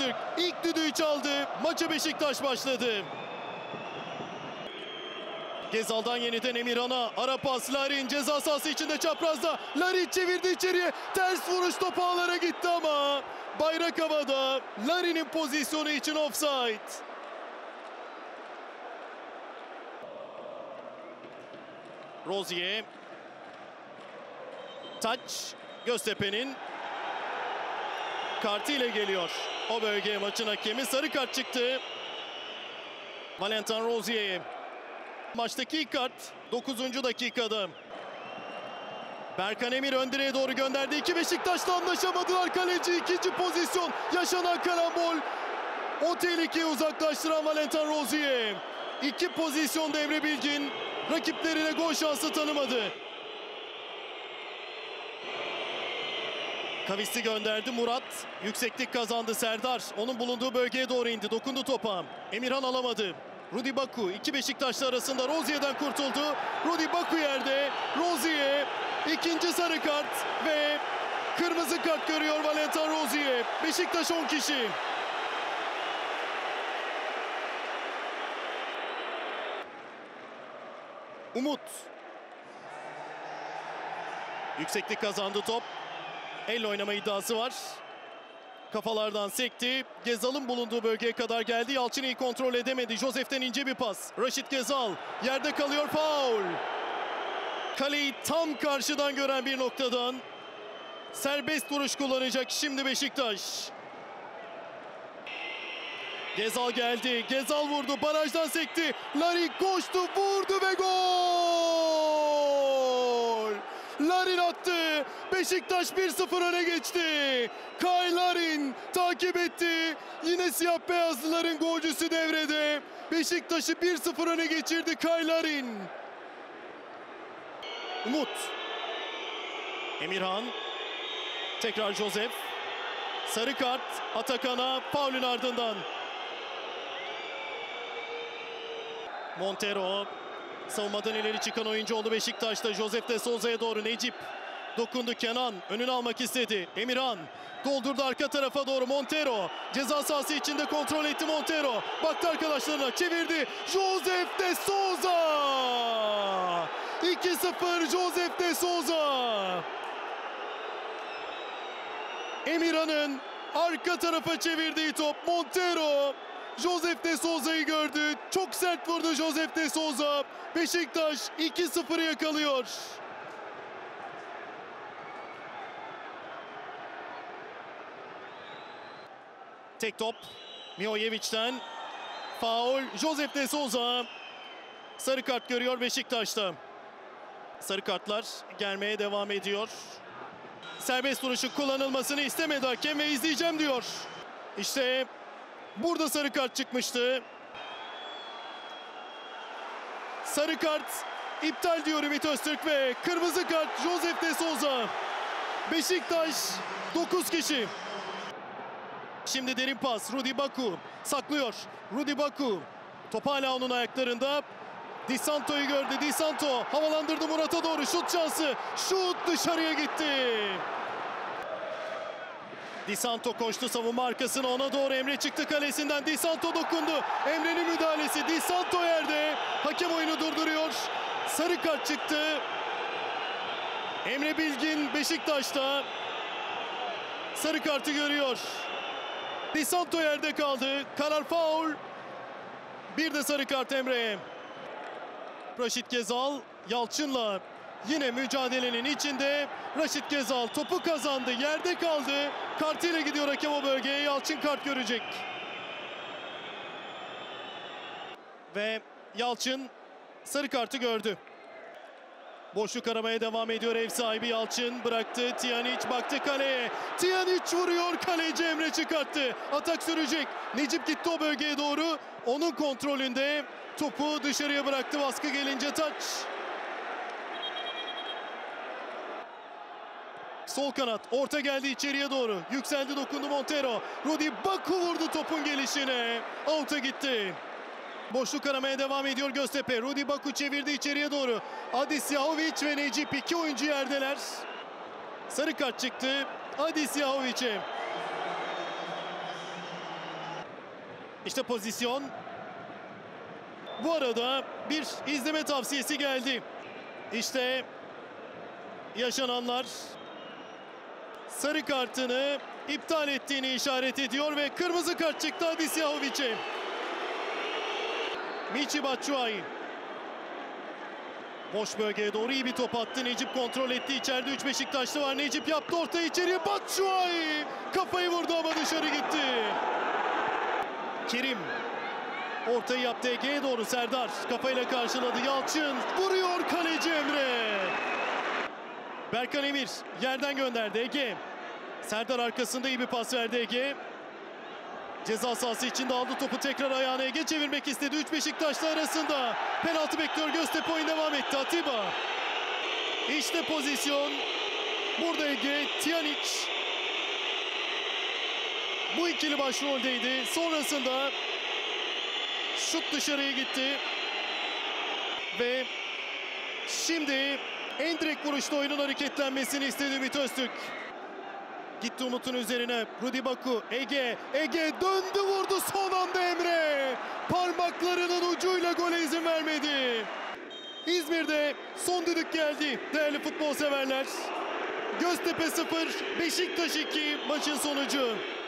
Öztürk ilk düdüğü çaldı. Maça Beşiktaş başladı. Gezal'dan yeniden Emirhan'a. Ara pas Larin ceza sahası içinde çaprazda. Larin çevirdi içeriye. Ters vuruş top ağlara gitti ama bayrak havada. Larin'in pozisyonu için offside. Rozier. Taç. Göztepe'nin kartıyla geliyor. O bölgeye maçın hakemi. Sarı kart çıktı. Valentin Rozier'e. Maçtaki ilk kart 9. dakikada. Berkan Emir ön direğe doğru gönderdi. İki Beşiktaş'la anlaşamadılar. Kaleci ikinci pozisyon. Yaşanan karambol. O tehlikeyi uzaklaştıran Valentin Rozier. İki pozisyonda Emre Bilgin rakiplerine gol şansı tanımadı. Kavis'i gönderdi Murat. Yükseklik kazandı Serdar. Onun bulunduğu bölgeye doğru indi. Dokundu topa. Emirhan alamadı. Rudi Baku iki Beşiktaşlı arasında Rozier'den kurtuldu. Rudi Baku yerde. Rozier ikinci sarı kart ve kırmızı kart görüyor Valentin Rozier. Beşiktaş 10 kişi. Umut. Yükseklik kazandı top. Elle oynama iddiası var. Kafalardan sekti. Gezal'ın bulunduğu bölgeye kadar geldi. Yalçın iyi kontrol edemedi. Josef'ten ince bir pas. Raşit Gezal yerde kalıyor, faul. Kaleyi tam karşıdan gören bir noktadan serbest vuruş kullanacak şimdi Beşiktaş. Gezal geldi. Gezal vurdu. Barajdan sekti. Larin koştu, vurdu ve gol! Larin attı. Beşiktaş 1-0 öne geçti. Kyle Larin takip etti. Yine siyah beyazlıların golcüsü devrede. Beşiktaş'ı 1-0 öne geçirdi Kyle Larin. Umut. Emirhan. Tekrar Josef. Sarı kart Atakan'a, faulün ardından. Montero. Savunmadan ileri çıkan oyuncu oldu Beşiktaş'ta. Josef de Souza'ya doğru. Necip dokundu. Kenan önünü almak istedi. Emirhan doldurdu arka tarafa doğru. Montero ceza sahası içinde kontrol etti Montero. Baktı arkadaşlarına, çevirdi. Josef de Souza. 2-0 Josef de Souza. Emirhan'ın arka tarafa çevirdiği top. Montero Josef de Souza'yı gördü. Çok sert vurdu Josef de Souza. Beşiktaş 2-0'ı yakalıyor. Tek top Mijojevic'ten. Faul Josef de Souza. Sarı kart görüyor Beşiktaş'ta. Sarı kartlar gelmeye devam ediyor. Serbest vuruşu kullanılmasını istemedi hakem ve izleyeceğim diyor. İşte burada sarı kart çıkmıştı. Sarı kart iptal diyor Ümit Öztürk ve kırmızı kart Josef de Souza. Beşiktaş 9 kişi. Şimdi derin pas. Rudi Baku saklıyor. Rudi Baku. Top hala onun ayaklarında. Di Santo'yu gördü. Di Santo havalandırdı Murat'a doğru. Şut şansı. Şut dışarıya gitti. Di Santo koştu savunma arkasına. Ona doğru Emre çıktı kalesinden. Di Santo dokundu. Emre'nin müdahalesi. Di Santo yerde. Hakem oyunu durduruyor. Sarı kart çıktı. Emre Bilgin Beşiktaş'ta sarı kartı görüyor. Di Santo yerde kaldı. Karar faul. Bir de sarı kart Emre'ye. Raşit Gezal Yalçın'la yine mücadelenin içinde. Raşit Gezal topu kazandı. Yerde kaldı. Kartıyla gidiyor hakem o bölgeye. Yalçın kart görecek. Ve Yalçın sarı kartı gördü. Boşluk aramaya devam ediyor ev sahibi Yalçın. Bıraktı. Tijanic baktı kaleye. Tijanic vuruyor. Kaleci Emre çıkarttı. Atak sürecek. Necip gitti o bölgeye doğru. Onun kontrolünde topu dışarıya bıraktı. Baskı gelince taç. Sol kanat. Orta geldi içeriye doğru. Yükseldi, dokundu Montero. Rudi Baku vurdu topun gelişine. Out'a gitti. Boşluk aramaya devam ediyor Göztepe. Rudi Baku çevirdi içeriye doğru. Adis Yahovic ve Necip iki oyuncu yerdeler. Sarı kart çıktı Adis Yahovic'e. İşte pozisyon. Bu arada bir izleme tavsiyesi geldi. İşte yaşananlar. Sarı kartını iptal ettiğini işaret ediyor ve kırmızı kart çıktı Adis Yahovic'e. Michy Batshuayi. Boş bölgeye doğru iyi bir top attı. Necip kontrol etti. İçeride 3 Beşiktaşlı var. Necip yaptı orta içeriye. Batshuayi kafayı vurdu ama dışarı gitti. Kerim. Ortayı yaptı Ege'ye doğru. Serdar kafayla karşıladı. Yalçın vuruyor, kaleci Emre. Berkan Emir yerden gönderdi Ege. Serdar arkasında iyi bir pas verdi Ege. Ceza sahası içinde aldı topu, tekrar ayağına Ege çevirmek istedi. 3 Beşiktaşlı arasında penaltı bekliyor. Göztepe oyun devam etti. Atiba. İşte pozisyon. Burada Ege, Tijanic. Bu ikili başroldeydi. Sonrasında şut dışarıya gitti. Ve şimdi en direkt vuruşta oyunun hareketlenmesini istedi Ümit Öztürk. Gitti Umut'un üzerine. Rudi Baku. Ege döndü, vurdu son anda Emre. Parmaklarının ucuyla gole izin vermedi. İzmir'de son düdük geldi değerli futbol severler. Göztepe 0, Beşiktaş 2 maçın sonucu.